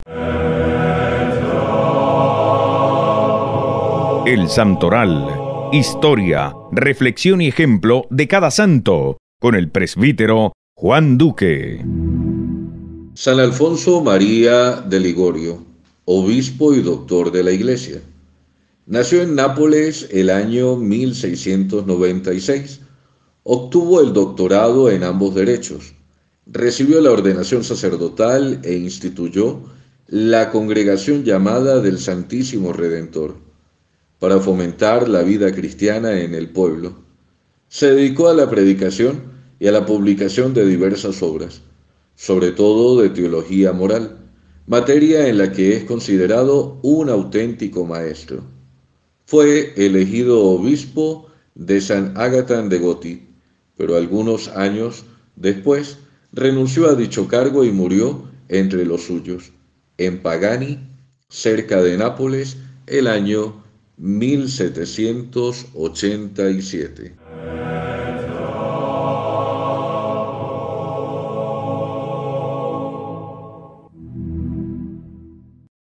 El Santoral. Historia, reflexión y ejemplo de cada santo, con el presbítero Juan Duque. San Alfonso María de Ligorio, obispo y doctor de la Iglesia. Nació en Nápoles el año 1696. Obtuvo el doctorado en ambos derechos. Recibió la ordenación sacerdotal e instituyó la congregación llamada del Santísimo Redentor para fomentar la vida cristiana en el pueblo. Se dedicó a la predicación y a la publicación de diversas obras, sobre todo de teología moral, materia en la que es considerado un auténtico maestro. Fue elegido obispo de San Agatan de Goti, pero algunos años después renunció a dicho cargo y murió entre los suyos, en Pagani, cerca de Nápoles, el año 1787.